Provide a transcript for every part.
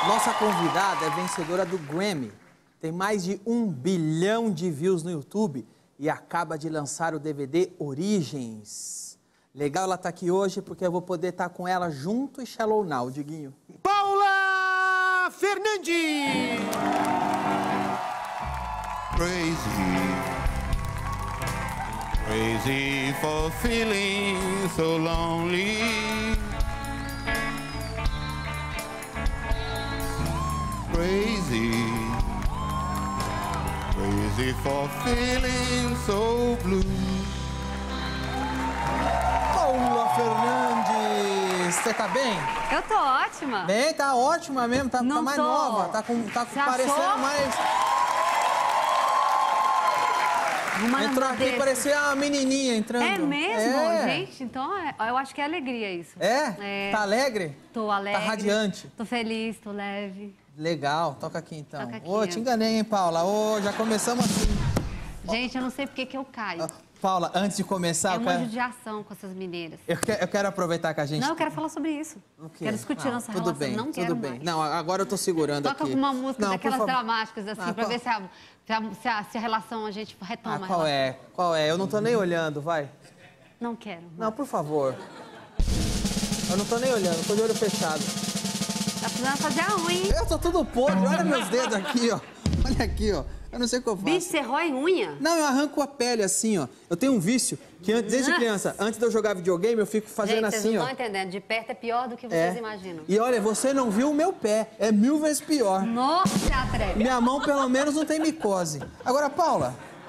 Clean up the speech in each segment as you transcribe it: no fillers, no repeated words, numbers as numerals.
Nossa convidada é vencedora do Grammy. Tem mais de 1 bilhão de views no YouTube e acaba de lançar o DVD Origens. Legal ela tá aqui hoje porque eu vou poder estar com ela junto e Shallow Now, Diguinho. Paula Fernandes! Crazy for feeling so lonely. Crazy for feeling so blue. Paula Fernandes, você tá bem? Eu tô ótima. Bem, tá ótima mesmo, tá mais nova, tá parecendo mais... Entrou aqui, parecia uma menininha entrando. É mesmo? É. Gente, então eu acho que é alegria isso. É? Tá alegre? Tô alegre. Tá radiante? Tô feliz, tô leve. Legal, toca aqui então. Toca aqui, Ô, te enganei, hein, Paula? Ô, já começamos assim. Gente, eu não sei por que eu caio. Paula, antes de começar... É uma judiação com essas mineiras. Eu quero aproveitar que a gente... Não, eu quero falar sobre isso. O quê? Quero discutir nossa tudo relação. bem, Não quero tudo bem. mais. Não, agora eu tô segurando Toca aqui. uma música Não, daquelas por favor. dramáticas, assim, pra ver se a relação, a gente retoma. a Qual relação. é? Qual é? Eu não tô nem olhando, vai. Não quero. Não, por favor. Eu não tô nem olhando, tô de olho fechado. Tá precisando fazer a unha, hein? Eu tô tudo podre, olha meus dedos aqui, ó. Olha aqui, ó. Eu não sei o que eu faço. Bicho, você rói unha? Não, eu arranco a pele assim, ó. Eu tenho um vício que desde criança, antes de eu jogar videogame, eu fico fazendo Gente, assim, vocês não ó. estão entendendo. De perto é pior do que vocês imaginam. E olha, você não viu o meu pé. É 1000 vezes pior. Nossa, você atreve. Minha mão, pelo menos, não tem micose. Agora, Paula...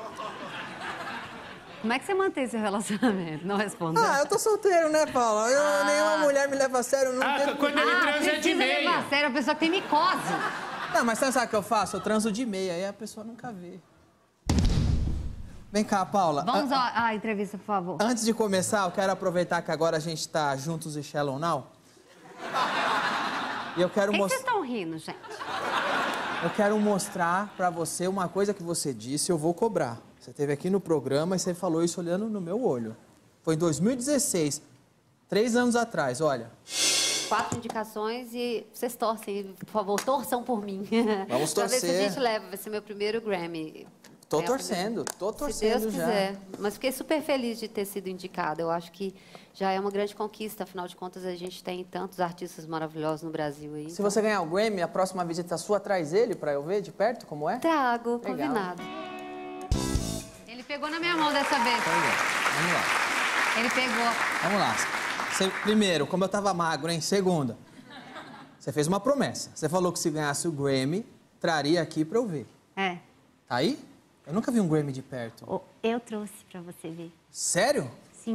Como é que você mantém seu relacionamento? Não respondeu. Ah, eu tô solteiro, né, Paula? Nenhuma mulher me leva a sério. Quando ele transa é de precisa levar meia. a sério a pessoa que tem micose. Não, mas você sabe o que eu faço? Eu transo de meia, aí a pessoa nunca vê. Vem cá, Paula. Vamos à entrevista, por favor. Antes de começar, eu quero aproveitar que agora a gente tá juntos e Shallow Now. E eu quero Por que vocês mostrar... estão rindo, gente? Eu quero mostrar pra você uma coisa que você disse e eu vou cobrar. Você esteve aqui no programa e você falou isso olhando no meu olho. Foi em 2016, 3 anos atrás, olha. 4 indicações e vocês torcem, por favor, torçam por mim. Vamos Pra ver se a torcer. gente leva, vai ser meu primeiro Grammy. Tô É a torcendo Se Deus já. quiser. Mas fiquei super feliz de ter sido indicada. Eu acho que já é uma grande conquista, afinal de contas, a gente tem tantos artistas maravilhosos no Brasil aí. Se você ganhar o Grammy, a próxima visita sua traz ele pra eu ver de perto como é? Trago, Legal. combinado. Ele pegou na minha mão dessa vez. Vamos lá. Ele pegou. Vamos lá. Primeiro, como eu tava magro, hein? Segunda, você fez uma promessa. Você falou que se ganhasse o Grammy, traria aqui pra eu ver. É. Tá aí? Eu nunca vi um Grammy de perto. Eu trouxe pra você ver. Sério? Sim.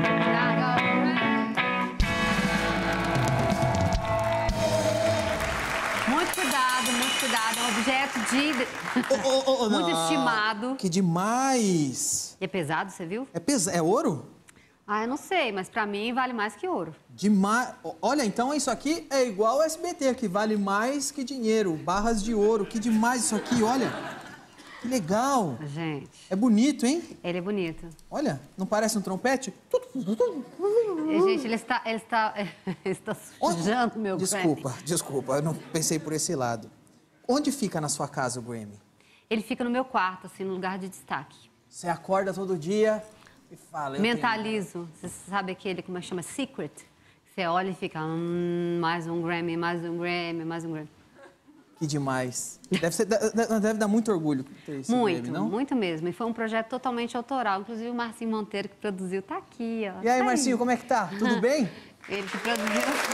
Muito cuidado, muito cuidado. É um objeto de... muito estimado. Que demais! E é pesado, você viu? É ouro? Ah, eu não sei, mas pra mim vale mais que ouro. Demais. Olha, então isso aqui é igual ao SBT, que vale mais que dinheiro. Barras de ouro. Que demais isso aqui, olha. Que legal. Gente, É bonito, hein? ele é bonito. Olha, não parece um trompete? Gente, ele está sujando meu Grammy. Desculpa, eu não pensei por esse lado. Onde fica na sua casa o Grammy? Ele fica no meu quarto, assim, no lugar de destaque. Você acorda todo dia e fala... Mentalizo. Você sabe aquele, como é que chama? Secret. Você olha e fica, mais um Grammy, mais um Grammy, mais um Grammy. Que demais. Deve dar muito orgulho ter esse Grammy, não? Muito mesmo. E foi um projeto totalmente autoral. Inclusive o Marcinho Monteiro que produziu tá aqui, ó. E aí, Tá Marcinho, como é que tá? Tudo bem? Ele que produziu.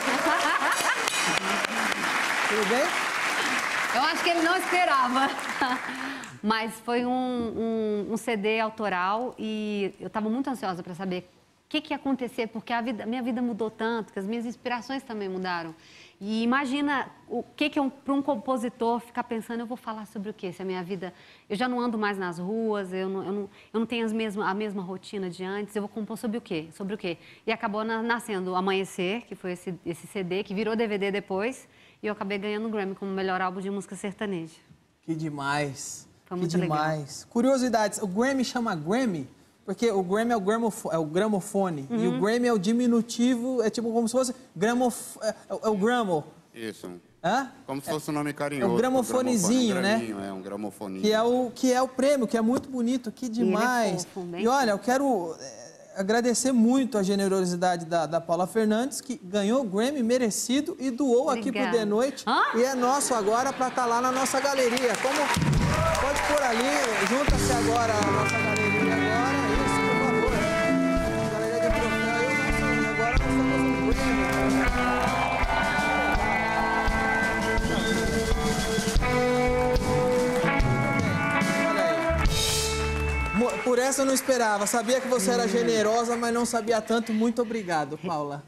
Tudo bem? Eu acho que ele não esperava. Mas foi um CD autoral e eu estava muito ansiosa para saber o que ia acontecer, porque minha vida mudou tanto, que as minhas inspirações também mudaram. E imagina o que para um compositor ficar pensando, eu vou falar sobre o quê? Se a minha vida... Eu já não ando mais nas ruas, eu não tenho a mesma rotina de antes, eu vou compor sobre o quê? Sobre o quê? E acabou nascendo o Amanhecer, que foi esse CD, que virou DVD depois, e eu acabei ganhando o Grammy como melhor álbum de música sertaneja. Que demais. Foi muito que demais. Curiosidades, o Grammy chama Grammy porque o Grammy é o gramofone. E o Grammy é o diminutivo, é tipo como se fosse o gramo. Isso. Hã? Como se fosse um nome carinhoso. É um gramofonezinho, né? É um gramofoninho. Que é o prêmio, que é muito bonito, que demais. Ele é fofo, bem E olha, eu quero agradecer muito a generosidade da Paula Fernandes, que ganhou o Grammy merecido e doou aqui pro Obrigada. The Noite. Hã? E é nosso agora para estar lá na nossa galeria. Pode pôr ali, junta-se agora a nossa galeria agora. Isso, por favor. Galeria de troféu. Agora nós temos um Grammy. Por essa eu não esperava. Sabia que você era generosa, mas não sabia tanto. Muito obrigado, Paula.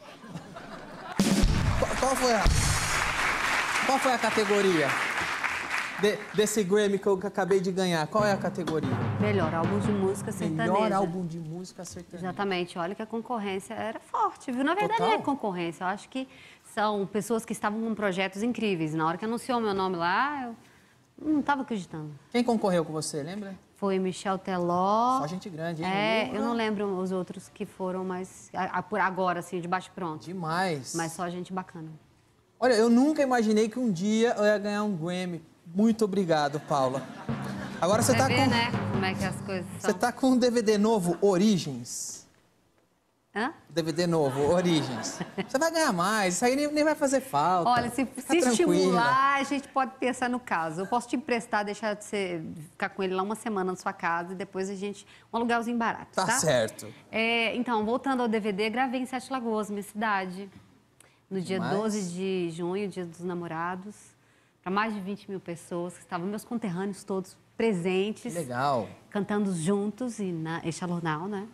Qual foi a categoria desse Grammy que eu acabei de ganhar? Qual é a categoria? Melhor álbum de música sertaneja. Melhor álbum de música sertaneja. Exatamente. Olha que a concorrência era forte, viu? Na verdade, Total. não é concorrência. Eu acho que são pessoas que estavam com projetos incríveis. Na hora que anunciou meu nome lá, eu não estava acreditando. Quem concorreu com você, lembra? Foi Michel Teló. Só gente grande, hein? É, eu não lembro os outros que foram, mas por agora, assim, de bate-pronto. Demais. Mas só gente bacana. Olha, eu nunca imaginei que um dia eu ia ganhar um Grammy. Muito obrigado, Paula. Agora você tá vê, com... né, como é que as coisas são. Você tá com um DVD novo, Origens. Hã? DVD novo, Origens. Você vai ganhar mais, isso aí nem vai fazer falta. Olha, se tranquila. estimular, a gente pode pensar no caso. Eu posso te emprestar, deixar de ficar com ele lá uma semana na sua casa e depois a gente... Um aluguelzinho barato, tá? Tá certo. Então, voltando ao DVD, gravei em Sete Lagoas, minha cidade. No dia Demais. 12 de junho, dia dos namorados. Para mais de 20 mil pessoas, que estavam meus conterrâneos todos presentes. Que legal. Cantando juntos e Xalornal, né?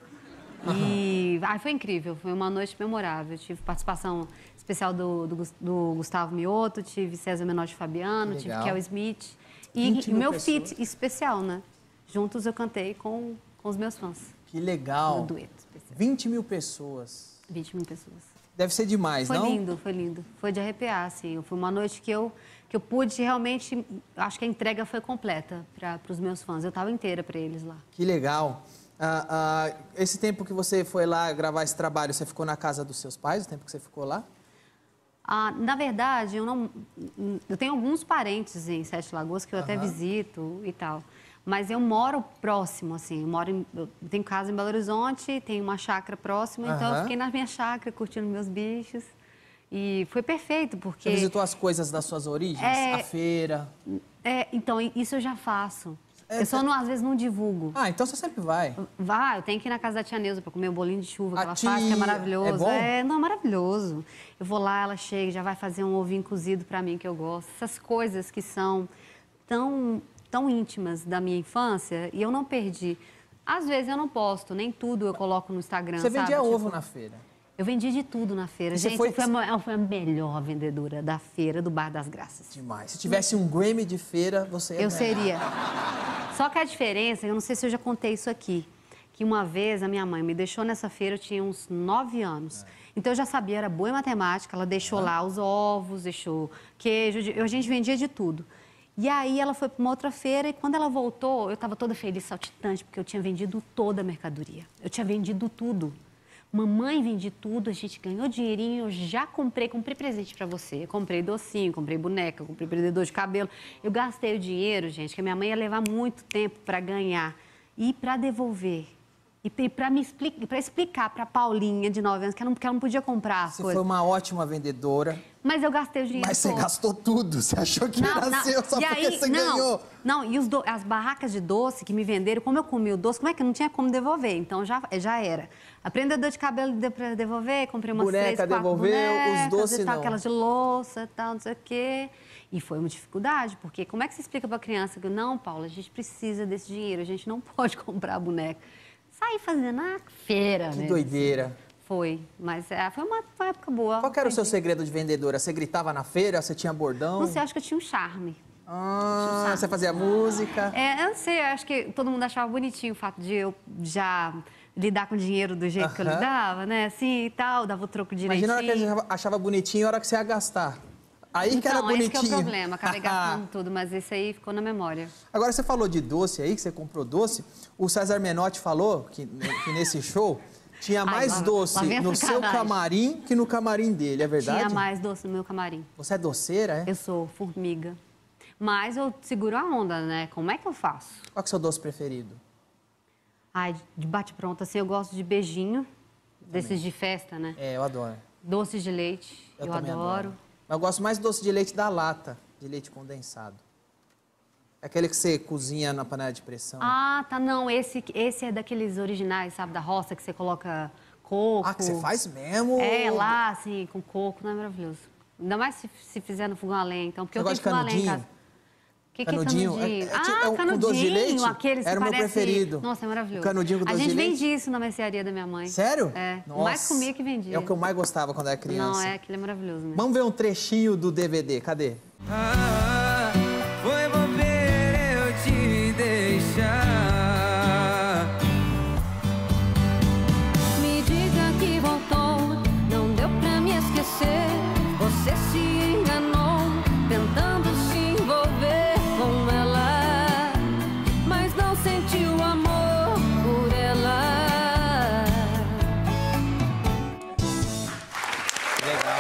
E foi incrível, foi uma noite memorável. Tive participação especial do Gustavo Mioto, tive César Menotti Fabiano, tive Kel Smith. E 20 mil meu pessoas. feat especial, né? Juntos eu cantei com os meus fãs. Que legal. No dueto especial. 20 mil pessoas. 20 mil pessoas. Deve ser demais, Foi não? lindo, foi lindo. Foi de arrepiar, assim. Foi uma noite que eu pude realmente... Acho que a entrega foi completa para os meus fãs. Eu estava inteira para eles lá. Que legal. Esse tempo que você foi lá gravar esse trabalho, você ficou na casa dos seus pais, o tempo que você ficou lá? Na verdade, eu tenho alguns parentes em Sete Lagoas que eu até visito e tal. Mas eu moro próximo, assim. Eu tenho casa em Belo Horizonte, tenho uma chácara próxima, então eu fiquei na minha chácara curtindo meus bichos. E foi perfeito, porque... Você visitou as coisas das suas origens? A feira? Então, isso eu já faço. Eu só, às vezes, não divulgo. Então você sempre vai? Eu tenho que ir na casa da tia Neuza para comer o bolinho de chuva que ela tia... faz, que é maravilhoso. É bom? Não, é maravilhoso. Eu vou lá, ela chega, já vai fazer um ovinho cozido para mim, que eu gosto. Essas coisas que são tão íntimas da minha infância e eu não perdi. Às vezes eu não posto, nem tudo eu coloco no Instagram, Você vendia sabe? ovo na feira? Eu vendi de tudo na feira. Gente, eu fui a melhor vendedora da feira do Bar das Graças. Demais. Se tivesse um Grammy de feira, você ia Eu ganhar. seria. Só que a diferença, eu não sei se eu já contei isso aqui, que uma vez a minha mãe me deixou nessa feira, eu tinha uns 9 anos. Então eu já sabia, era boa em matemática, ela deixou lá os ovos, deixou queijo, a gente vendia de tudo. E aí ela foi para uma outra feira e quando ela voltou, eu estava toda feliz, saltitante, porque eu tinha vendido toda a mercadoria. Eu tinha vendido tudo. Mamãe, vendi tudo, a gente ganhou dinheirinho, eu já comprei presente para você. Eu comprei docinho, comprei boneca, comprei prendedor de cabelo. Eu gastei o dinheiro, gente, que a minha mãe ia levar muito tempo para ganhar e para devolver. E para explicar para Paulinha, de 9 anos, que ela não podia comprar as Você coisas. foi uma ótima vendedora. Mas eu gastei o dinheiro Mas você todo. gastou tudo. Você achou que era seu só porque você ganhou. Não, e as barracas de doce que me venderam, como eu comi o doce, como é que não tinha como devolver? Então já era. Aprendedor de cabelo deu pra devolver, comprei umas Boneca 3, 4 devolveu, bonecas, os doces e tal, não. aquelas de louça e tal, não sei o quê. E foi uma dificuldade, porque como é que você explica pra criança que, não, Paula, a gente precisa desse dinheiro, a gente não pode comprar boneca. Saí fazendo na feira, Que né? doideira. Foi, mas foi uma época boa. Qual que era o seu Aprendi. segredo de vendedora? Você gritava na feira? Você tinha bordão? Não sei, acho que eu tinha um charme. Você fazia música? Eu não sei, eu acho que todo mundo achava bonitinho o fato de eu já lidar com dinheiro do jeito que eu lidava, né? Assim e tal, dava o troco direitinho. Imagina a hora que a achava bonitinho e a hora que você ia gastar. Aí que era bonitinho. Esse que é o problema, acabei gastando tudo, mas esse aí ficou na memória. Agora, você falou de doce aí, que você comprou doce. O César Menotti falou que nesse show Tinha mais Ai, lá doce vem a no seu sacanagem. camarim que no camarim dele, é verdade? Tinha mais doce no meu camarim. Você é doceira, é? Eu sou formiga. Mas eu seguro a onda, né? Como é que eu faço? Qual que é o seu doce preferido? Ai, de bate-pronto, assim, eu gosto de beijinho, desses de festa, né? É, eu adoro. Doces de leite, eu também adoro. Mas eu gosto mais do doce de leite da lata, de leite condensado. É aquele que você cozinha na panela de pressão. Ah, tá, não, esse é daqueles originais, sabe, da roça, que você coloca coco. Ah, que você faz mesmo? É, lá, assim, com coco, não é maravilhoso. Ainda mais se fizer no fogão a lenha, então, porque Você eu tenho gosta de fogão a lenha em canudinho? casa. O que é canudinho? Com doce de leite? Aqueles Era que o meu parecem... preferido. Nossa, é maravilhoso. O canudinho com doce de A gente leite? vendia isso na mercearia da minha mãe. Sério? É, Nossa. mais comia que vendia. É o que eu mais gostava quando era criança. Não, aquele é maravilhoso mesmo. Vamos ver um trechinho do DVD, cadê? Foi bobeira eu te deixar. Me diga que voltou, não deu pra me esquecer. Você se enganou, tentando se envolver com ela, mas não sentiu amor por ela. Legal.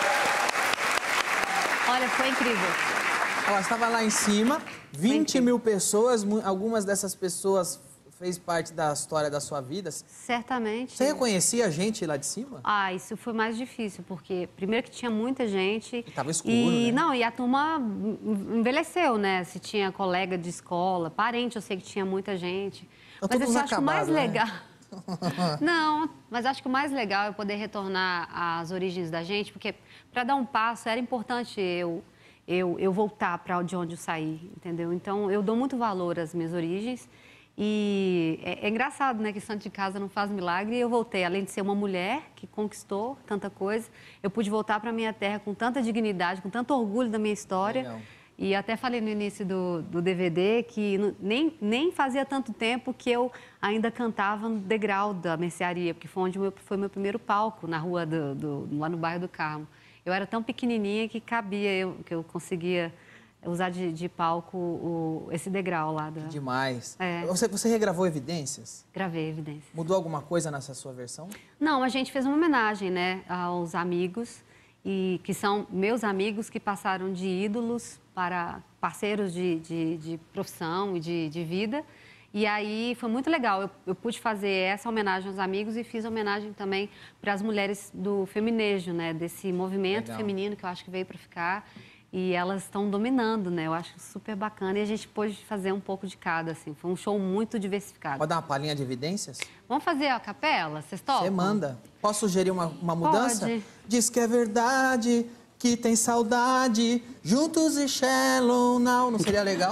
Olha, foi incrível. Ela estava lá em cima, 20 mil pessoas, algumas dessas pessoas fez parte da história da sua vida. Certamente. Você reconhecia a gente lá de cima? Ah, isso foi mais difícil, porque primeiro que tinha muita gente. E tava escuro, e, né? Não, e a turma envelheceu, né? Se tinha colega de escola, parente, eu sei que tinha muita gente. Tá Mas todos assim, eu acho que o mais acabados, né? legal... Não, mas acho que o mais legal é poder retornar às origens da gente, porque para dar um passo era importante eu voltar para de onde eu saí, entendeu? Então, eu dou muito valor às minhas origens. E é engraçado, né, que santo de casa não faz milagre. E eu voltei, além de ser uma mulher que conquistou tanta coisa, eu pude voltar para minha terra com tanta dignidade, com tanto orgulho da minha história. Legal. E até falei no início do DVD que nem fazia tanto tempo que eu ainda cantava no degrau da mercearia, porque foi onde foi meu primeiro palco, na rua lá no bairro do Carmo. Eu era tão pequenininha que cabia, que eu conseguia usar de palco esse degrau lá. Demais. É. Você regravou Evidências? Gravei evidências. Mudou alguma coisa nessa sua versão? Não, a gente fez uma homenagem, né, aos amigos, e que são meus amigos que passaram de ídolos para parceiros de profissão e de vida. E aí foi muito legal. Eu pude fazer essa homenagem aos amigos e fiz homenagem também para as mulheres do feminejo, né, desse movimento Legal. feminino que eu acho que veio para ficar. E elas estão dominando, né? Eu acho super bacana. E a gente pôde fazer um pouco de cada, assim. Foi um show muito diversificado. Pode dar uma palhinha de Evidências? Vamos fazer a capela? Vocês topam? Você manda. Posso sugerir uma mudança? Pode. Diz que é verdade, que tem saudade, juntos e shallow now. Não seria legal?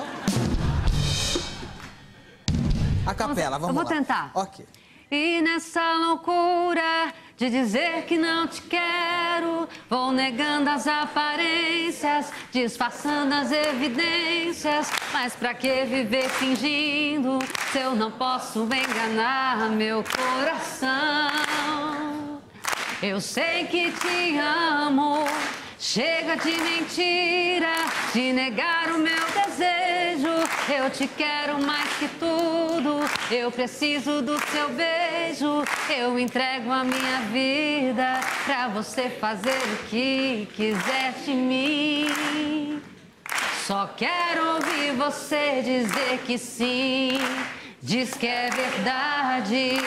A capela, vamos lá. Eu vou tentar. Ok. E nessa loucura de dizer que não te quero, vou negando as aparências, disfarçando as evidências. Mas pra que viver fingindo se eu não posso enganar meu coração? Eu sei que te amo. Chega de mentira, de negar o meu desejo. Eu te quero mais que tudo, eu preciso do seu beijo. Eu entrego a minha vida pra você fazer o que quiser de mim. Só quero ouvir você dizer que sim, diz que é verdade.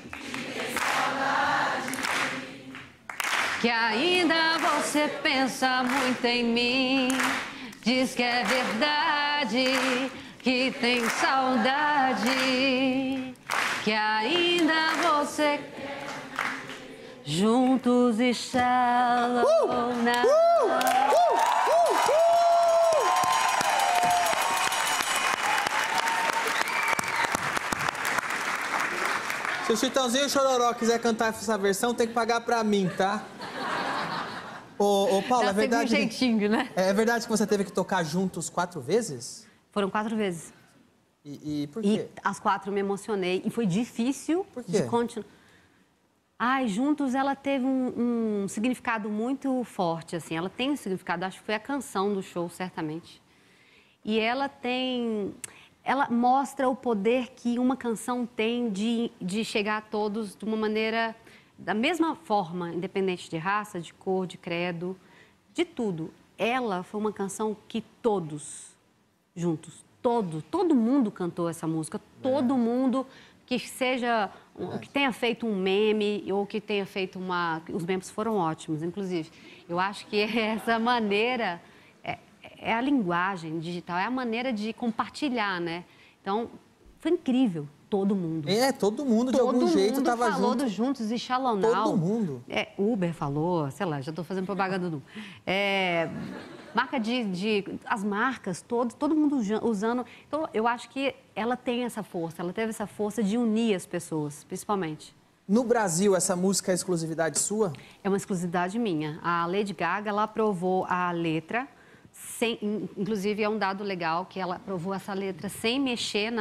Que ainda você pensa muito em mim. Diz que é verdade, que tem saudade. Que ainda você juntos e shallow now. Se o Chitãozinho e o Chororó quiser cantar essa versão, tem que pagar pra mim, tá? Ô, Paulo, Já é verdade... teve um jeitinho, né? É verdade que você teve que tocar juntos 4 vezes? Foram 4 vezes. E por E quê? as 4 eu me emocionei. E foi difícil Por quê? de continuar. Ai, Juntos, ela teve um significado muito forte, assim. Ela tem um significado, acho que foi a canção do show, certamente. E ela tem... ela mostra o poder que uma canção tem de chegar a todos de uma maneira, da mesma forma, independente de raça, de cor, de credo, de tudo. Ela foi uma canção que todos, juntos, todo mundo cantou essa música, todo mundo que seja, que tenha feito um meme ou que tenha feito uma... Os memes foram ótimos, inclusive. Eu acho que essa maneira é a linguagem digital, é a maneira de compartilhar, né? Então, foi incrível, todo mundo. Todo mundo de algum jeito estava junto. Todo mundo falou do Juntos e Shallow Now. Todo mundo. Uber falou, sei lá, já estou fazendo propaganda do... marca as marcas, todo mundo usando. Então, eu acho que ela tem essa força, ela teve essa força de unir as pessoas, principalmente. No Brasil, essa música é exclusividade sua? É uma exclusividade minha. A Lady Gaga, ela aprovou a letra, inclusive é um dado legal, que ela aprovou essa letra sem mexer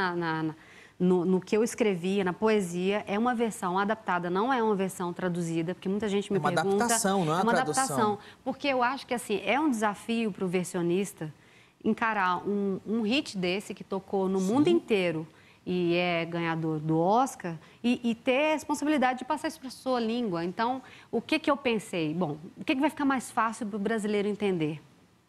no que eu escrevia, na poesia. É uma versão adaptada, não é uma versão traduzida, porque muita gente me pergunta... É uma adaptação, não é uma tradução. Adaptação, porque eu acho que, assim, é um desafio para o versionista encarar um hit desse que tocou no mundo inteiro e é ganhador do Oscar e ter a responsabilidade de passar isso para a sua língua. Então, o que eu pensei? Bom, o que vai ficar mais fácil para o brasileiro entender?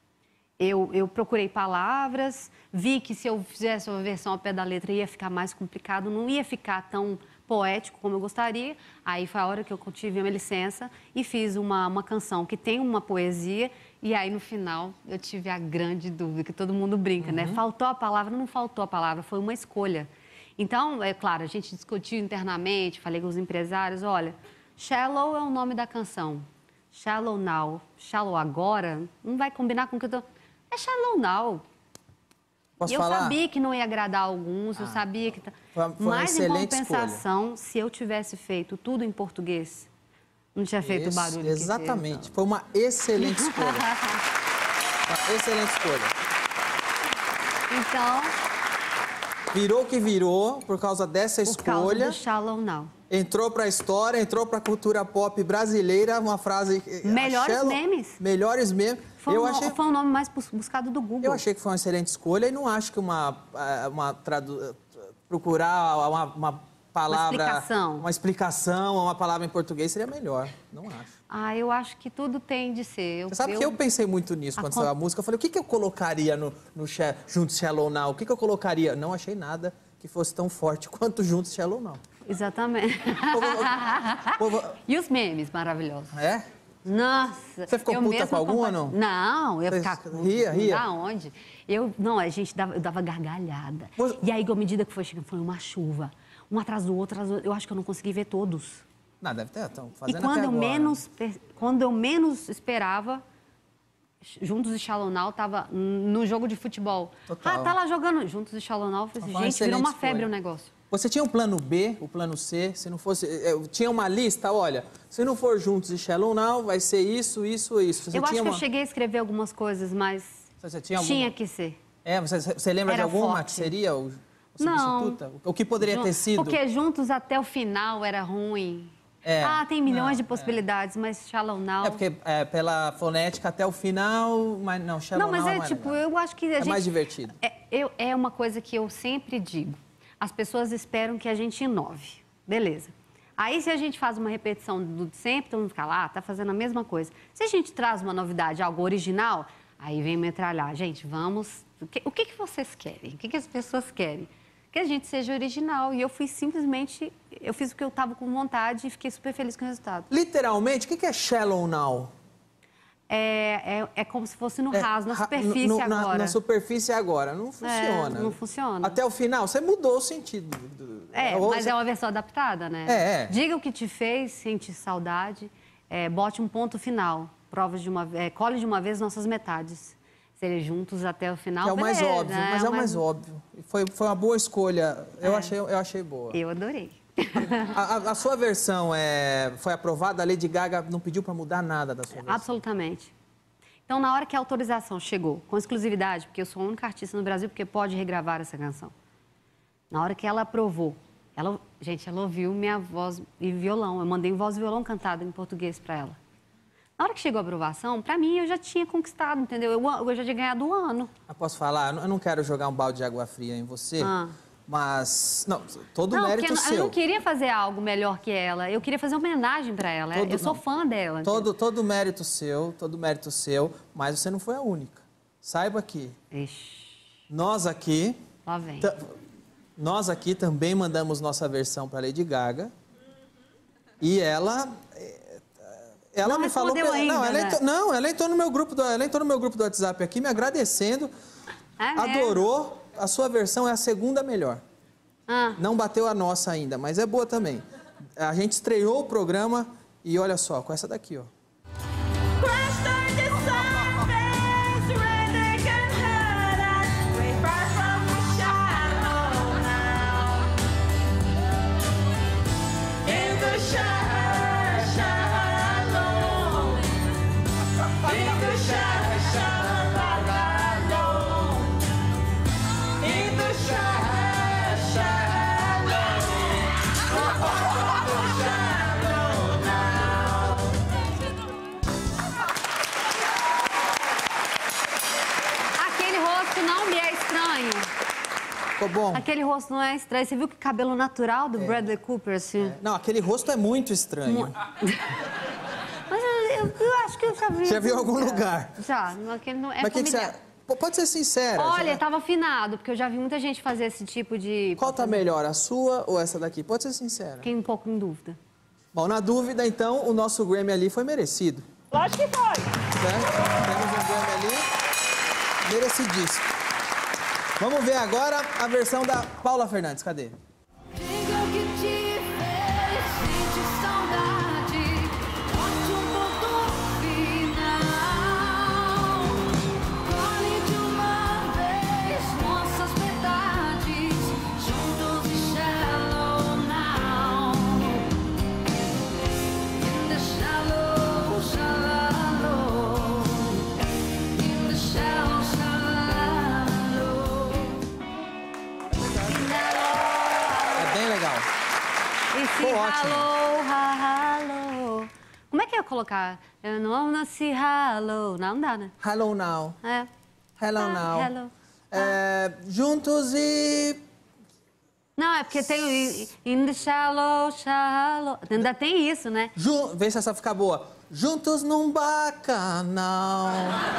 Eu procurei palavras, vi que se eu fizesse uma versão ao pé da letra ia ficar mais complicado, não ia ficar tão poético como eu gostaria. Aí foi a hora que eu tive uma licença e fiz uma canção que tem uma poesia. E aí, no final, eu tive a grande dúvida, que todo mundo brinca, né? Faltou a palavra? Não faltou a palavra, foi uma escolha. Então, é claro, a gente discutiu internamente, falei com os empresários, olha, Shallow é o nome da canção. Shallow Now, Shallow Agora, não vai combinar com o que eu tô... É Shallow Now. Posso e eu falar? sabia que não ia agradar alguns, eu sabia que... Foi Mas, em compensação, escolha. se eu tivesse feito tudo em português, não tinha feito o barulho que exatamente. fez, foi uma excelente escolha. Uma excelente escolha. Então... Virou o que virou por causa dessa por causa escolha. do Shallow Now. Entrou para a história, entrou para a cultura pop brasileira, uma frase... Melhores memes. Melhores memes. Foi o nome mais buscado do Google. Eu achei que foi uma excelente escolha e não acho que procurar uma palavra... Uma explicação, uma palavra em português seria melhor. Não acho. Eu acho que tudo tem de ser. Você sabe que eu pensei muito nisso quando saiu a música. Eu falei, o que eu colocaria no Juntos Shallow Now? O que eu colocaria? Não achei nada que fosse tão forte quanto Juntos Shallow Now. Exatamente. E os memes maravilhosos. É? Nossa. Você ficou puta com algum ou não? Não, eu ia ficar... Ria? Da onde? Eu dava gargalhada. E aí, à medida que foi chegando, foi uma chuva. Um atrás do outro, eu acho que eu não consegui ver todos. Não, deve ter, estão fazendo e quando até agora. Quando eu menos esperava, Juntos e Shallow Now estava no jogo de futebol. Total. Tá lá jogando Juntos e Shallow Now. Gente, virou uma febre o negócio. Você tinha um plano B, o plano C, se não fosse... tinha uma lista, olha, se não for Juntos e Shallow Now, vai ser isso, isso, isso. Eu acho que eu cheguei a escrever algumas coisas, mas tinha que ser. Você lembra de alguma forte. que seria o substituta? Não. O que poderia ter sido? Porque Juntos até o final era ruim. Tem milhões de possibilidades, mas Shallow Now... Porque pela fonética até o final, mas não, Shallow Now não, mas eu acho que a gente... mais divertido. É uma coisa que eu sempre digo. As pessoas esperam que a gente inove. Beleza. Aí, se a gente faz uma repetição do sempre, todo mundo fica lá, tá fazendo a mesma coisa. Se a gente traz uma novidade, algo original, aí vem metralhar. Gente, vamos... O que vocês querem? O que as pessoas querem? Que a gente seja original. E eu fui simplesmente... Eu fiz o que eu estava com vontade e fiquei super feliz com o resultado. Literalmente, o que é Shallow Now? É como se fosse no raso, na superfície agora. Na superfície agora. Não funciona. Não funciona. Até o final, você mudou o sentido. Mas é uma versão adaptada, né? Diga o que te fez, sente saudade, bote um ponto final. Colhe de uma vez nossas metades. Serem juntos até o final. Que é o mais óbvio, né? Mas é o mais óbvio. Foi uma boa escolha. Eu achei boa. Eu adorei. A sua versão foi aprovada? A Lady Gaga não pediu para mudar nada da sua versão? Absolutamente. Então, na hora que a autorização chegou, com exclusividade, porque eu sou a única artista no Brasil porque pode regravar essa canção. Na hora que ela aprovou, ela ouviu minha voz e violão. Eu mandei voz e violão cantado em português para ela. Na hora que chegou a aprovação, pra mim, eu já tinha conquistado, entendeu? Eu já tinha ganhado o ano. Eu posso falar? Eu não quero jogar um balde de água fria em você, mas... Não, todo o mérito seu. Eu não queria fazer algo melhor que ela. Eu queria fazer homenagem pra ela. Eu sou fã dela. Todo mérito seu, mas você não foi a única. Saiba que nós aqui... Lá vem. Nós aqui também mandamos nossa versão pra Lady Gaga. E ela não me falou... Ainda, ela entrou no meu grupo do WhatsApp aqui, me agradecendo. Adorou. A sua versão é a segunda melhor. Não bateu a nossa ainda, mas é boa também. A gente estreou o programa e olha só, com essa daqui, ó. Ficou bom? Aquele rosto não é estranho. Você viu que cabelo natural do Bradley Cooper, assim? Não, aquele rosto é muito estranho. Mas eu acho que eu já vi. Já viu em algum lugar? Já. Aquele não é. Mas que você... Pode ser sincera. Olha, tava afinado, porque eu já vi muita gente fazer esse tipo de... Qual tá melhor, a sua ou essa daqui? Pode ser sincera. Fiquei um pouco em dúvida. Bom, na dúvida, então, o nosso Grammy ali foi merecido. Lógico que foi. Temos um Grammy ali merecidíssimo. Vamos ver agora a versão da Paula Fernandes. Cadê? Diga o que te fez sentir saudade. Bote um ponto final. Colhe de uma vez nossas verdades. Juntos e shallow now. In the shallow, shallow. In the shallow, shallow. Ficou ótimo. Hello. Como é que eu ia colocar? Eu não nasci hello. Não dá, né? Hello now. É. Hello now. Hello. Juntos e... Não, é porque tem in the shallow, shallow. Ainda tem isso, né? Vê se essa fica boa. Juntos num bacanal.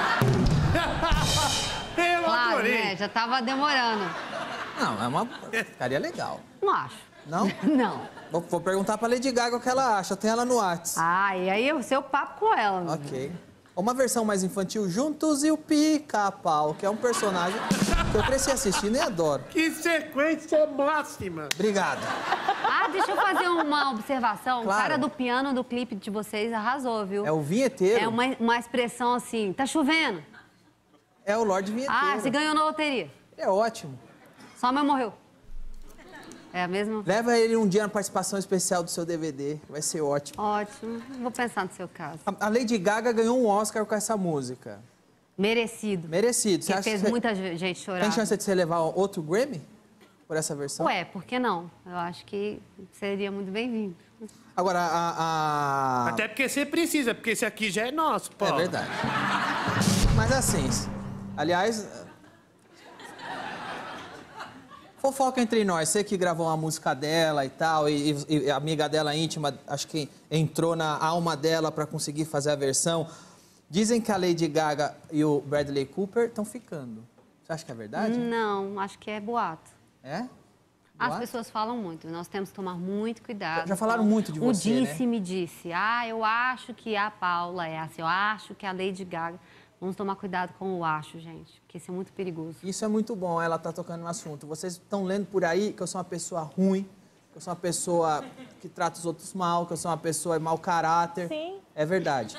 Eu Claro, adorei. né? Já tava demorando. Não, ficaria legal. Não acho. Não? Não. Vou perguntar pra Lady Gaga o que ela acha. Eu tenho ela no WhatsApp. Ah, e aí o seu papo com ela. Ok. Uma versão mais infantil, Juntos e o Pica-Pau, que é um personagem que eu cresci assistindo e adoro. Que sequência máxima. Obrigado. Ah, deixa eu fazer uma observação. Claro. O cara do piano do clipe de vocês arrasou, viu? É o vinheteiro. É uma expressão assim, tá chovendo? É o Lorde Vinheteiro. Ah, você ganhou na loteria. É ótimo. Sua mãe morreu. É a mesma? Leva ele um dia na participação especial do seu DVD, que vai ser ótimo. Ótimo. Vou pensar no seu caso. A Lady Gaga ganhou um Oscar com essa música. Merecido. Merecido. Você Que acha fez que muita gente chorar. tem chance de você levar outro Grammy por essa versão? Ué, por que não? Eu acho que seria muito bem-vindo. Agora, Até porque você precisa, porque esse aqui já é nosso, pô. É verdade. Mas assim, aliás... Fofoca entre nós, você que gravou uma música dela e tal, e a amiga dela íntima, acho que entrou na alma dela pra conseguir fazer a versão. Dizem que a Lady Gaga e o Bradley Cooper estão ficando. Você acha que é verdade? Não, acho que é boato. É? As Boato? pessoas falam muito, nós temos que tomar muito cuidado. Já falaram muito de O você, disse-me disse. Ah, eu acho que a Paula é assim, eu acho que a Lady Gaga... Vamos tomar cuidado com o acho, gente, porque isso é muito perigoso. Isso é muito bom, ela tá tocando no assunto. Vocês estão lendo por aí que eu sou uma pessoa ruim, que eu sou uma pessoa que trata os outros mal, que eu sou uma pessoa de mau caráter. Sim. É verdade.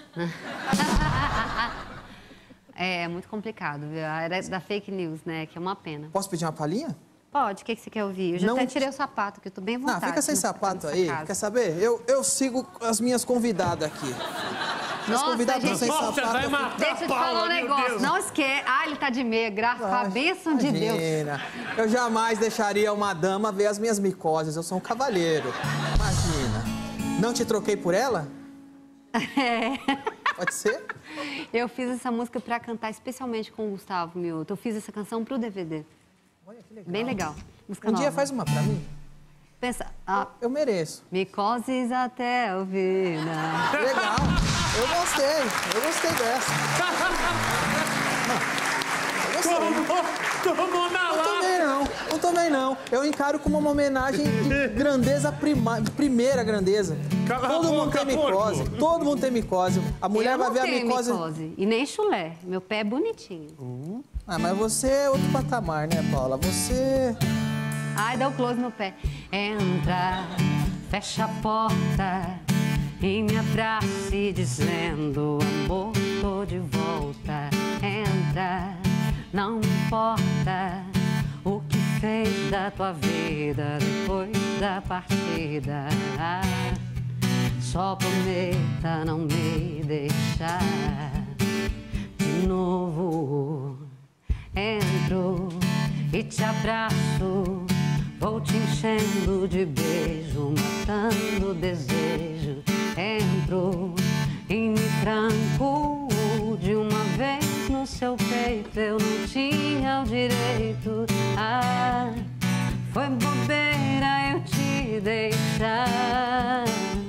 É muito complicado, viu? A era da fake news, né? Que é uma pena. Posso pedir uma palhinha? Pode, o que você quer ouvir? Eu já Não- até tirei o sapato, que eu tô bem à Não, vontade. fica sem sapato aí. Casa. Quer saber? Eu sigo as minhas convidadas aqui. Minhas Nossa, convidadas gente. sem Nossa, sapato. vai eu fico- matar Deixa eu te falar Paula, um meu negócio. Deus. Não esquece. Ah, ele tá de meia, graças a bênção de Deus. Imagina. Eu jamais deixaria uma dama ver as minhas micoses. Eu sou um cavalheiro. Imagina. Não te troquei por ela? É. Pode ser? Eu fiz essa música pra cantar especialmente com o Gustavo Mioto. Eu fiz essa canção pro DVD. Olha que legal. Bem legal. Música Um nova. dia faz uma pra mim. Pensa... Eu mereço. Micoses até o vida. Legal. Eu gostei dessa. Eu gostei. Tomou na lata. Não tomei não. Eu encaro como uma homenagem de grandeza primeira grandeza. Cala Todo a mundo boca, tem micose. porco. Todo mundo tem micose. A mulher Eu vai não ver a tenho micose. E nem chulé. Meu pé é bonitinho. Ah, mas você é outro patamar, né, Paula? Você... Ai, dá o close no pé. Entra, fecha a porta e me abrace dizendo: amor, tô de volta. Entra, não importa o que fez da tua vida depois da partida. Só prometa não me deixar de novo. Entro e te abraço, vou te enchendo de beijo, matando o desejo. Entro e me tranco de uma vez no seu peito. Eu não tinha o direito. Foi bobeira eu te deixar.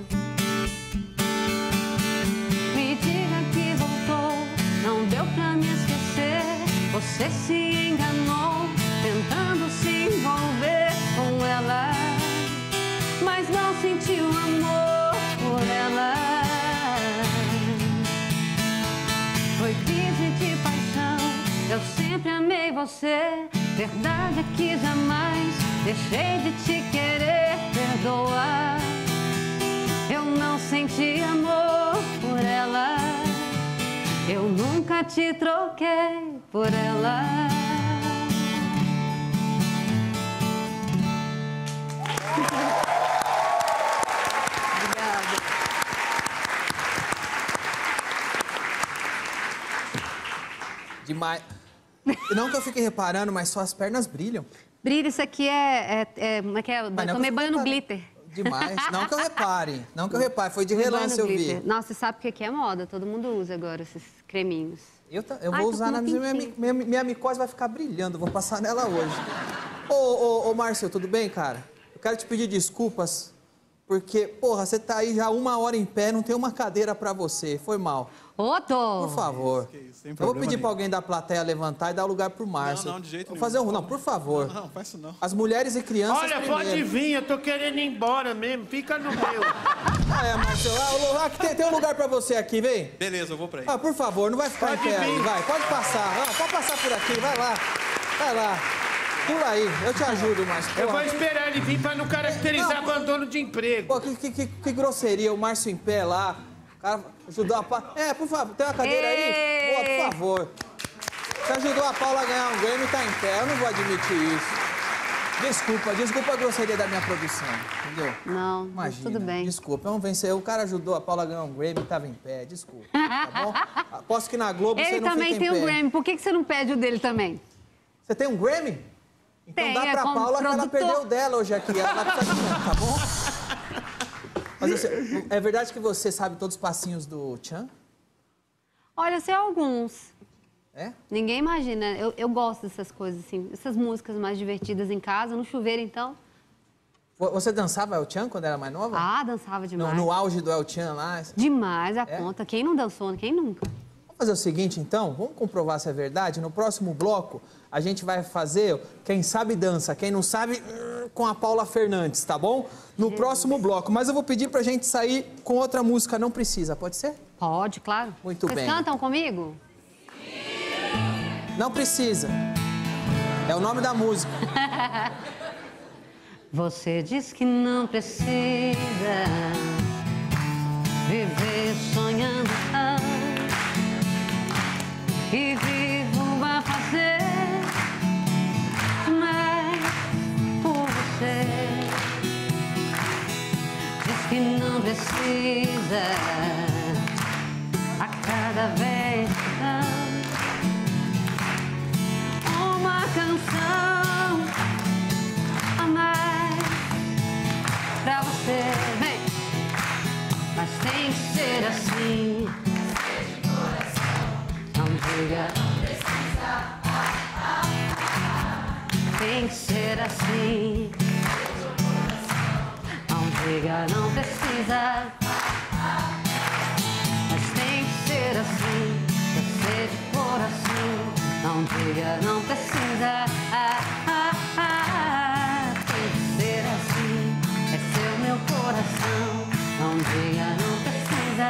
Me diga que voltou, não deu pra me esquecer. Você se enganou, tentando se envolver com ela, mas não sentiu amor por ela. Foi crise de paixão, eu sempre amei você. Verdade é que jamais deixei de te querer. Perdoa, eu não senti amor por ela. Eu nunca te troquei por ela. Obrigada. Demais. Não que eu fique reparando, mas suas pernas brilham. Brilho, isso aqui como é que é? Mas não Tomei que eu banho no repare. glitter. Demais. Não que eu repare. Não que eu repare. Foi de Tomei banho relance no eu vi. glitter. Nossa, você sabe o que aqui é moda? Todo mundo usa agora esses creminhos. Eu Ai, vou tô usar com na uma pintinha. minha micose vai ficar brilhando. Vou passar nela hoje. Ô, Márcio, tudo bem, cara? Eu quero te pedir desculpas. Porque, porra, você tá aí já 1 hora em pé, não tem uma cadeira pra você. Foi mal. Ô, Tô! Por favor. sem Eu vou problema pedir nenhum. pra alguém da plateia levantar e dar lugar pro Márcio. Não, de jeito Vou nenhum. fazer não, por favor. Não, faz isso não. As mulheres e crianças Olha, primeiro. pode vir, eu tô querendo ir embora mesmo. Fica no meu. Márcio, tem um lugar pra você aqui, vem. Beleza, eu vou pra aí. Por favor, não vai ficar Pode em pé aí, vir. vai. Pode passar, pode passar por aqui, vai lá. Vai lá. Pula aí, eu te ajudo, Márcio. Eu Porra. vou esperar ele vir pra não caracterizar Não. abandono de emprego. Pô, que grosseria, o Márcio em pé lá. O cara ajudou a Paula. Por favor, tem uma cadeira aí? Boa, por favor. Você ajudou a Paula a ganhar um Grammy e tá em pé. Eu não vou admitir isso. Desculpa a grosseria da minha produção, entendeu? Não, mas Imagina, tudo bem. Desculpa, vamos vencer. O cara ajudou a Paula a ganhar um Grammy e tava em pé, desculpa, tá bom? Aposto que na Globo você Ele não também fica tem em um pé. Grammy. Por que você não pede o dele também? Você tem um Grammy? Então Tem, dá é pra como Paula que ela produtor. perdeu o dela hoje aqui. Ela precisa de mim, tá bom? Mas é verdade que você sabe todos os passinhos do Tchan? Olha, sei alguns. É? Ninguém imagina. Eu gosto dessas coisas, assim. Essas músicas mais divertidas em casa, no chuveiro, então. Você dançava El Tchan quando era mais nova? Ah, dançava demais. No auge do El Tchan lá? Demais a É? conta. Quem não dançou, quem nunca? Vamos fazer o seguinte, então? Vamos comprovar se é verdade? No próximo bloco, a gente vai fazer quem sabe dança, quem não sabe, com a Paula Fernandes, tá bom? No próximo bloco. Mas eu vou pedir pra gente sair com outra música. Não precisa, pode ser? Pode, claro. Muito Vocês bem. cantam comigo? Não precisa. É o nome da música. Você diz que não precisa viver sonhando e vivo a fazer mais por você. Diz que não precisa a cada vez uma canção a mais pra você. Vem, mas tem que ser assim. tem que ser assim. Não diga, não precisa. Mas tem que ser assim, pra ser de coração. Não diga, não precisa. Tem que ser assim, é seu meu coração. Não diga, não precisa.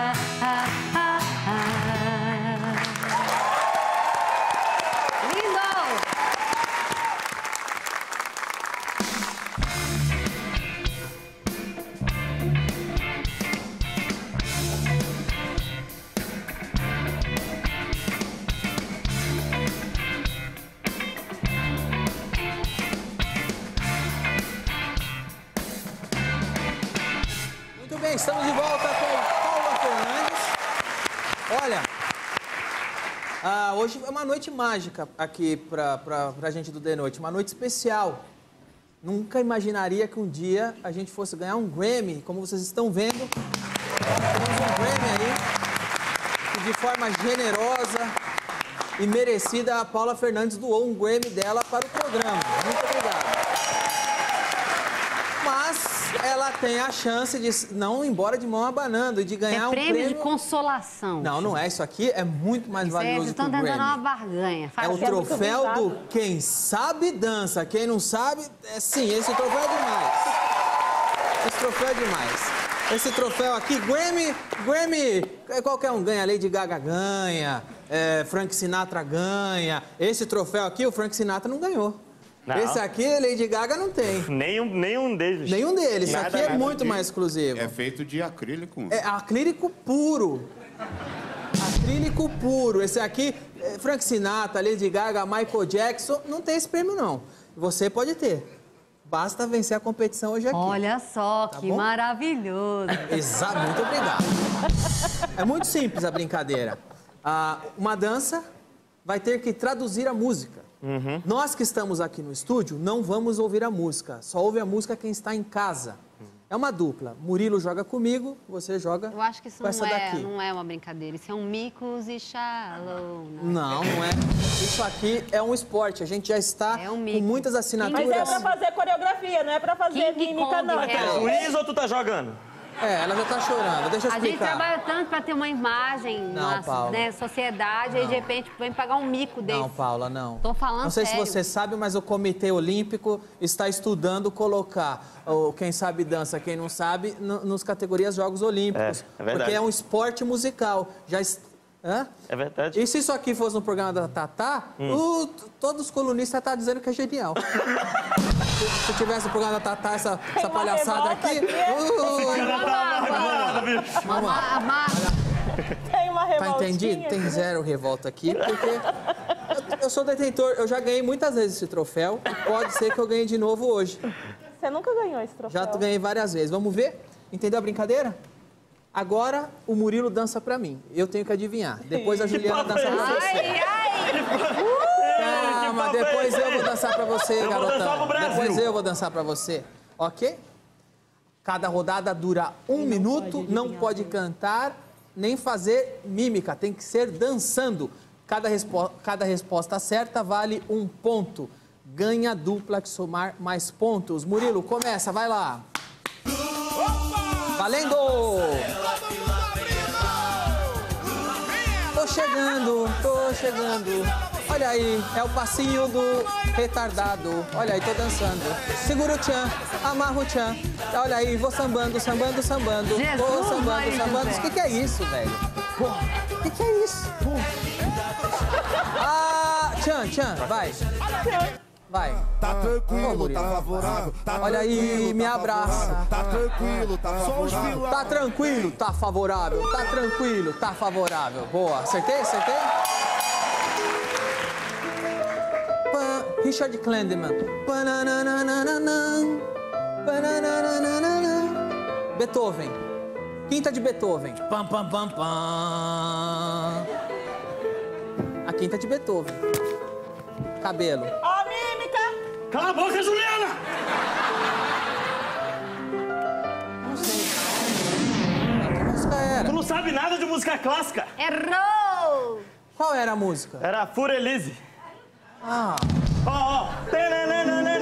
Lindo! Muito bem, estamos de volta com Paula Fernandes. Olha, hoje é uma noite mágica aqui pra gente do The Noite, uma noite especial. Nunca imaginaria que um dia a gente fosse ganhar um Grammy, como vocês estão vendo. Temos um Grammy aí, que de forma generosa e merecida, a Paula Fernandes doou um Grammy dela para o programa. Muito obrigado. Mas ela tem a chance de não ir embora de mão abanando e de ganhar um prêmio de consolação. Não, não é. Isso aqui é muito mais valioso que o Grammy. Vocês estão tentando uma barganha. É o troféu do quem sabe dança, quem não sabe, sim, esse troféu é demais. Esse troféu é demais. Esse troféu aqui, Grammy, qualquer um ganha, Lady Gaga ganha, Frank Sinatra ganha. Esse troféu aqui, o Frank Sinatra não ganhou. Não. Esse aqui, Lady Gaga não tem. Nenhum deles. Nenhum deles. Isso aqui é muito mais exclusivo. É feito de acrílico. É acrílico puro. Acrílico puro. Esse aqui, Frank Sinatra, Lady Gaga, Michael Jackson, não tem esse prêmio, não. Você pode ter. Basta vencer a competição hoje aqui. Olha só, tá que bom? Maravilhoso. Exato, muito obrigado. É muito simples a brincadeira. Uma dança vai ter que traduzir a música. Uhum. Nós que estamos aqui no estúdio não vamos ouvir a música. Só ouve a música quem está em casa. É uma dupla. Murilo joga comigo, você joga com essa daqui. Eu acho que isso não é uma brincadeira. Isso é um Micos e Shallow. Não é. Isso aqui é um esporte. A gente já está com muitas assinaturas. Mas é pra fazer coreografia, não é pra fazer mímica, não. Mas é juiz ou tu tá jogando? Ela já tá chorando. Deixa eu explicar. A gente trabalha tanto pra ter uma imagem na sociedade, aí de repente vem pagar um mico desse. Não, Paula, não. Tô falando Não sei sério. se você sabe, mas o Comitê Olímpico está estudando colocar o quem sabe dança, quem não sabe, nos categorias Jogos Olímpicos. É verdade. Porque é um esporte musical. É verdade. E se isso aqui fosse no programa da Tatá, todos os colunistas estão dizendo que é genial. Se tivesse o programa da Tatá, essa palhaçada aqui... Tem uma revoltinha. Tá entendido? Tem zero revolta aqui, porque eu sou detentor, eu já ganhei muitas vezes esse troféu e pode ser que eu ganhe de novo hoje. Você nunca ganhou esse troféu? Já ganhei várias vezes. Vamos ver? Entendeu a brincadeira? Agora o Murilo dança pra mim. Eu tenho que adivinhar. Depois a Juliana dança pra você. Calma, depois eu vou dançar pra você, garotão. Depois eu vou dançar pra você. Ok? Cada rodada dura 1 minuto, não pode cantar nem fazer mímica, tem que ser dançando. Cada resposta certa vale 1 ponto. Ganha a dupla que somar mais pontos. Murilo, começa, vai lá. Valendo! Tô chegando. Olha aí, é o passinho do retardado. Olha aí, tô dançando. Segura o tchan, amarra o tchan. Olha aí, vou sambando. Jesus, vou sambando. O que é isso, velho? O que é isso? Tchan, vai. Vai. Tá tranquilo, tá favorável. Olha aí, me abraça. Tá tranquilo, tá favorável. Tá tranquilo, tá favorável. Tá tranquilo, tá favorável. Boa. Acertei? Richard Clendeman. Beethoven. Quinta de Beethoven. Pam, pam, pam, pam. A quinta de Beethoven. Cabelo. Ó, mímica! Cala a boca, Juliana! Não sei. Que música era? Tu não sabe nada de música clássica. Errou! Qual era a música? Era Furelise. Ah. Ó.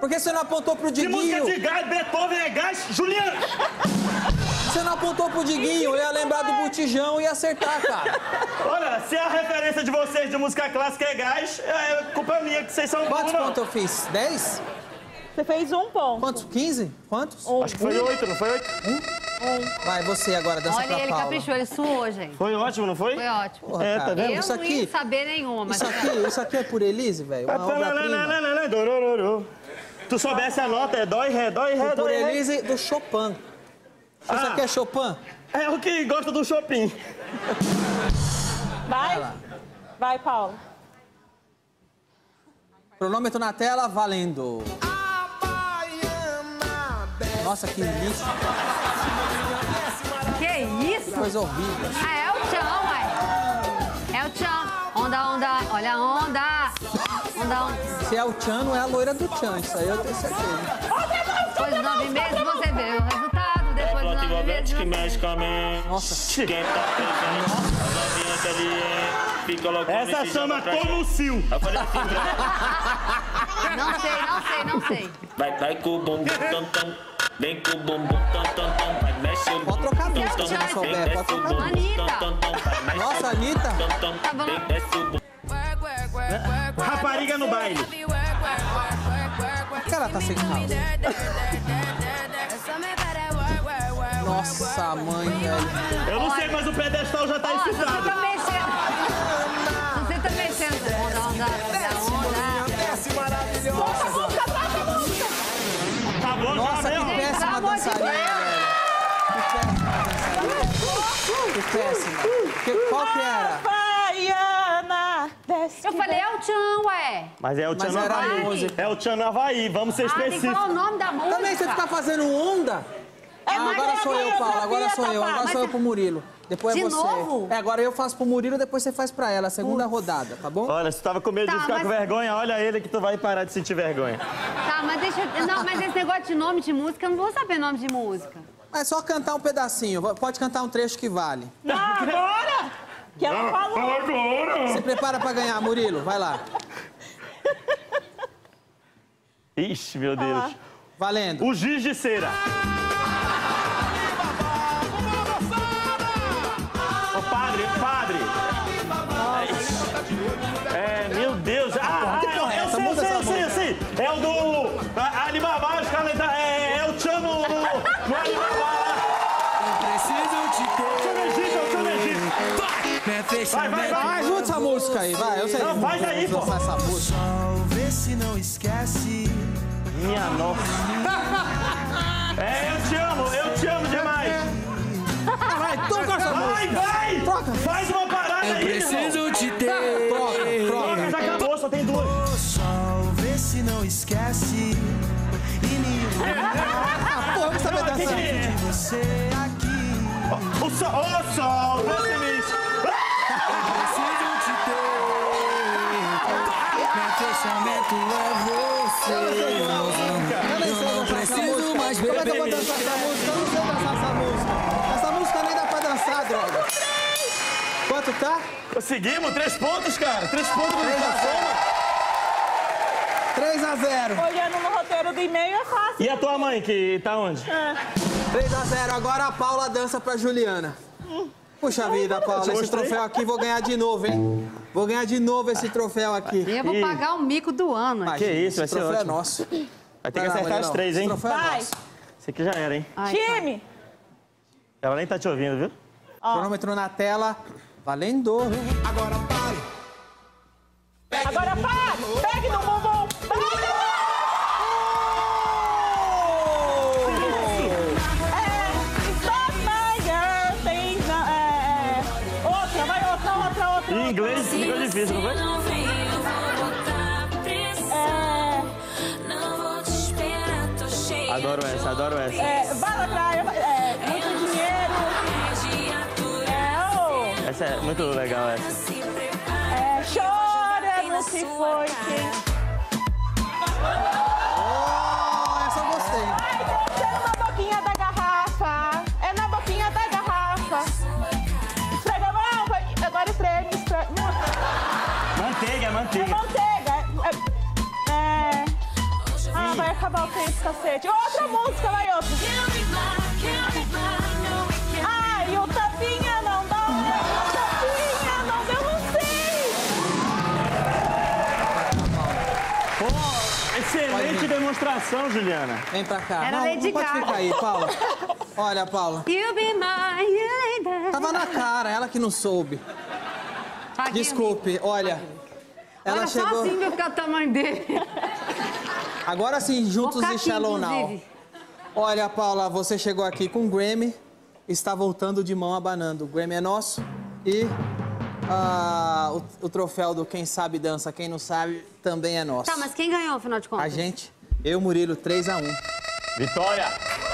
Por que você não apontou pro Que música Diguinho? de gás, Beethoven é gás, Juliana! Você não apontou pro Diguinho, eu ia lembrar do Botijão e ia acertar, cara. Olha, se a referência de vocês de música clássica é gás, é culpa minha que vocês são burros, Quantos não. pontos eu fiz? 10? Você fez 1 ponto. Quantos? 15? Quantos? Acho que foi 8, não foi 8? Vai, você agora, dança Olha, pra ele Paula. caprichou, ele suou, gente. Foi ótimo, não foi? Foi ótimo. Porra, É, cara. tá vendo? Eu Isso não ia aqui, saber nenhuma, mas... isso aqui é por Elise, velho. Uma obra-prima. Dorororô. Tu soubesse a nota, é dói, ré, dói, ré, Por dói, ré. Elise do Chopin. Isso aqui é Chopin? É o que gosta do shopping. Vai? Vai, Paula. Cronômetro na tela, valendo. Nossa, que lixo. Que isso? Coisa horrível. Ah, é o Tchan, uai. É o Tchan. Onda, onda, olha a onda. Onda, onda. Se é o Tchan, não é a loira do Tchan. Isso aí eu tenho certeza. Depois de 9 meses você vê o resultado. Depois de 9 meses que você... mexe com a mente. Nossa. Quem tá pensando, novinha saliente, fica logo Essa chama Como Sil. Eu falei assim, Não sei. vai com o bumbum, tam, tam. Vem com o bumbum, tam, tam, tam. Vai, mexe o bumbum. Pode trocar a música se não souber. Pode trocar a música. Anitta. Nossa, Anitta. Tá bom. Vem, desce o bumbum. Rapariga no baile. Por que ela tá sem calça? Nossa, mãe, velho. Eu não sei, mas o pedestal já tá Ó, você excitado. tá mexendo. Você tá mexendo. Onda, onda, onda. Tá bom Nossa, já que mesmo? péssima Pelo amor de dançarina, Deus. velho. Que péssima. Qual que era? Baiana, desce. Eu falei, é o Tchan, ué. Mas é o Tchan Mas no era a Havaí. música. É o Tchan no Havaí, vamos ser Ah, tem que falar específicos. o nome da música. Também você fica fazendo onda? Agora sou eu, Paula. Agora sou eu. Agora sou eu pro Murilo. Depois é De você. novo? É, agora eu faço pro Murilo, depois você faz pra ela. A segunda rodada, tá bom? Olha, se tu tava com medo de Tá, ficar mas- com vergonha, olha ele que tu vai parar de sentir vergonha. Tá, mas deixa eu... Não, mas esse negócio de nome de música, eu não vou saber nome de música. É só cantar um pedacinho. Pode cantar um trecho que vale. Não, agora! Que ela falou. Se prepara pra ganhar, Murilo. Vai lá. Ixi, meu Deus. Valendo. O giz de cera. Ô, padre. Meu Deus. Eu sei. É o do Alibaba, os caras... É o Tchan no Alibaba. Preciso te É o Tchan Egito. Vai. Ajuda essa música aí, vai. Eu sei. Não, faz aí, pô. Dançar essa música. Vê se não esquece. Minha nossa. Eu te amo demais. Vai, toca essa música. Vai! Troca. Faz uma parada aí, Preciso te ter. Troca. Já acabou, só tem duas. O sol, vê se não esquece. E me Ah, porra, eu vou saber dançar. É. de você aqui. O sol, você me... Preciso te ter. Meu fechamento é você. Eu nem sei dançar essa preciso música. mais Como é que eu vou beber. dançar essa música? Eu não sei dançar essa música. Essa música nem dá pra dançar, droga. Quanto tá? Conseguimos 3 pontos, cara. 3 pontos de 3-0. Olhando no roteiro do e-mail é fácil. E a tua mãe, que tá onde? 3-0. Agora a Paula dança pra Juliana. Puxa vida, Paula. Esse Mostrei. troféu aqui vou ganhar de novo, hein? Vou ganhar de novo esse troféu aqui. Eu vou pagar o mico do ano. Vai, Que gente, isso, vai esse ser troféu ótimo. é nosso. Vai ter que acertar as 3, hein? Esse troféu é Vai. nosso. Esse aqui já era, hein? Ai, tá. Time, Ela nem tá te ouvindo, viu? Cronômetro na tela. Valendo. agora para! Pegue no bumbum! Stop my girl, things... Outra, vai outra. Em inglês ficou difícil, não foi? Adoro essa. Vai na praia, muito dinheiro. Essa é muito legal, essa. Chora no que foi quem... Essa eu gostei. É na boquinha da garrafa. É na boquinha da garrafa. Esfrega a mão, vai. Agora esfrega. Manteiga. Manteiga. Vai toca esse cacete. Outra música, vai outra. Ai, o tapinha não dá, o tapinha não deu, não sei. Pô, excelente demonstração, Juliana. Vem pra cá. Era Não, Lady não pode Gaga. ficar aí, Paula. Olha, Paula. You be my lady. Tava na cara, ela que não soube. Paguinho, Desculpe, olha. Ela Olha, chegou. só assim vai ficar o tamanho dele. Agora sim, juntos Vou e ficar aqui, Shallow Now. inclusive. Olha, Paula, você chegou aqui com o Grammy, está voltando de mão abanando. O Grammy é nosso e o troféu do Quem Sabe Dança, Quem Não Sabe também é nosso. Tá, mas quem ganhou, afinal de contas? A gente, eu, Murilo, 3-1. Vitória.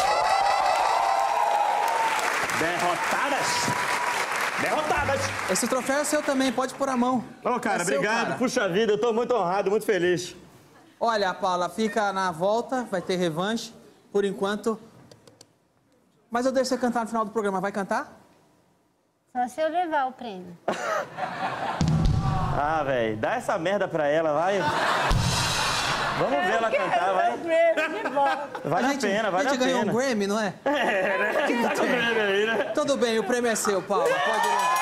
Derrotadas. Esse troféu é seu também, pode pôr a mão. Ô, cara, É seu, obrigado. cara. Puxa vida, eu tô muito honrado, muito feliz. Olha, Paula, fica na volta, vai ter revanche, por enquanto. Mas eu deixo você cantar no final do programa. Vai cantar? Só se eu levar o prêmio. Ah, velho, dá essa merda pra ela, vai. Vamos ver ela cantar, vai. Vale a pena, vale a A gente ganhou pena. um Grammy, não é? É, né? Tá o Grammy aí, né? Tudo bem, o prêmio é seu, Paula. Pode levar.